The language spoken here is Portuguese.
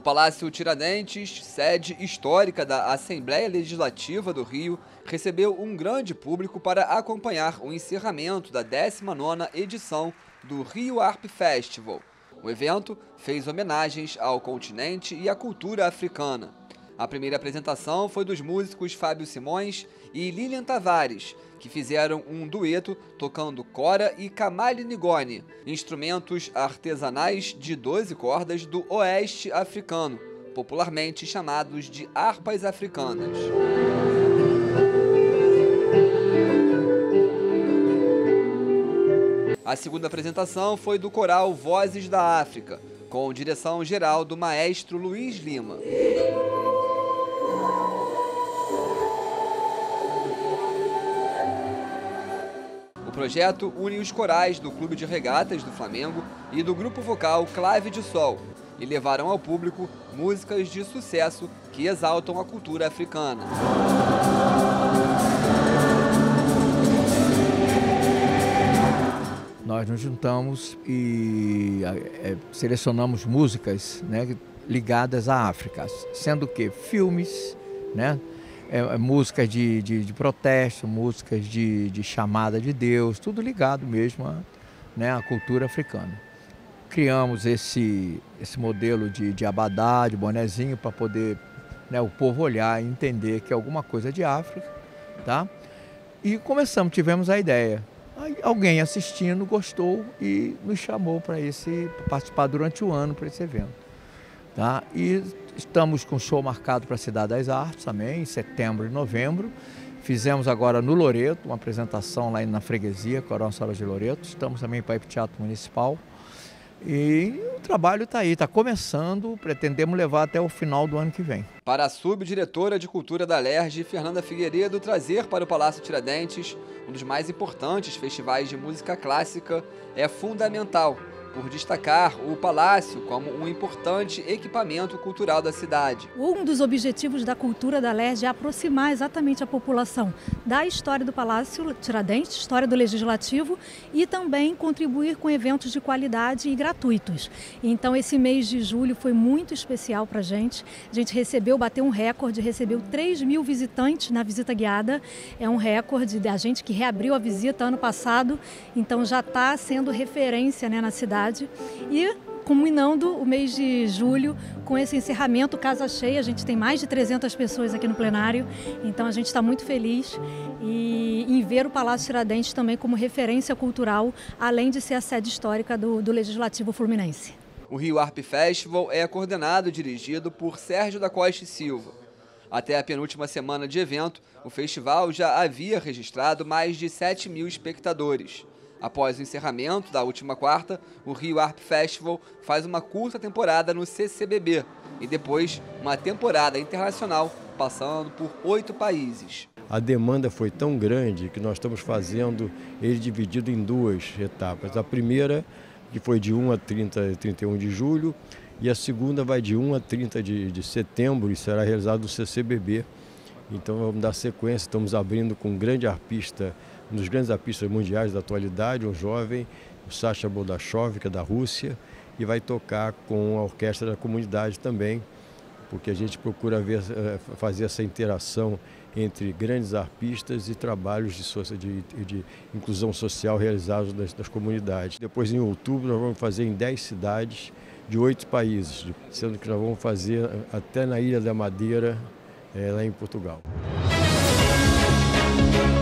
Palácio Tiradentes, sede histórica da Assembleia Legislativa do Rio, recebeu um grande público para acompanhar o encerramento da 19ª edição do Rio Harp Festival. O evento fez homenagens ao continente e à cultura africana. A primeira apresentação foi dos músicos Fábio Simões e Lilian Tavares, que fizeram um dueto tocando cora e kamali nigone, instrumentos artesanais de 12 cordas do oeste africano, popularmente chamados de harpas africanas. A segunda apresentação foi do coral Vozes da África, com direção geral do maestro Luiz Lima. O projeto une os corais do Clube de Regatas do Flamengo e do grupo vocal Clave de Sol e levarão ao público músicas de sucesso que exaltam a cultura africana. Nós nos juntamos e selecionamos músicas, né, ligadas à África, sendo que filmes, né, músicas de protesto, músicas de chamada de Deus, tudo ligado mesmo à cultura africana. Criamos esse modelo de abadá, de bonezinho, para poder, né, o povo olhar e entender que é alguma coisa de África, tá? E tivemos a ideia. Aí alguém assistindo gostou e nos chamou para participar durante o ano para esse evento. Tá? E estamos com show marcado para a Cidade das Artes também, em setembro e novembro. Fizemos agora no Loreto, uma apresentação lá na freguesia, Coral Sala de Loreto. Estamos também para ir para o Teatro Municipal. E o trabalho está aí, está começando, pretendemos levar até o final do ano que vem. Para a subdiretora de Cultura da Alerj, Fernanda Figueiredo, trazer para o Palácio Tiradentes um dos mais importantes festivais de música clássica é fundamental, por destacar o Palácio como um importante equipamento cultural da cidade. Um dos objetivos da Cultura da Alerj é aproximar exatamente a população da história do Palácio Tiradentes, história do Legislativo, e também contribuir com eventos de qualidade e gratuitos. Então esse mês de julho foi muito especial para a gente bateu um recorde, recebeu 3.000 visitantes na visita guiada, é um recorde da gente que reabriu a visita ano passado, então já está sendo referência, né, na cidade. E culminando o mês de julho com esse encerramento, casa cheia, a gente tem mais de 300 pessoas aqui no plenário, então a gente está muito feliz em ver o Palácio Tiradentes também como referência cultural, além de ser a sede histórica do Legislativo Fluminense. O Rio Harp Festival é coordenado e dirigido por Sérgio da Costa e Silva. Até a penúltima semana de evento, o festival já havia registrado mais de 7.000 espectadores. Após o encerramento da última quarta, o Rio Harp Festival faz uma curta temporada no CCBB e depois uma temporada internacional, passando por 8 países. A demanda foi tão grande que nós estamos fazendo ele dividido em 2 etapas. A primeira, que foi de 1 a 31 de julho, e a segunda vai de 1 a 30 de setembro e será realizado no CCBB. Então vamos dar sequência, estamos abrindo com um grande arpista, um dos grandes arpistas mundiais da atualidade, um jovem, o Sasha Boldachov, que é da Rússia, e vai tocar com a orquestra da comunidade também, porque a gente procura fazer essa interação entre grandes arpistas e trabalhos de inclusão social realizados das comunidades. Depois, em outubro, nós vamos fazer em 10 cidades de 8 países, sendo que nós vamos fazer até na Ilha da Madeira, lá em Portugal.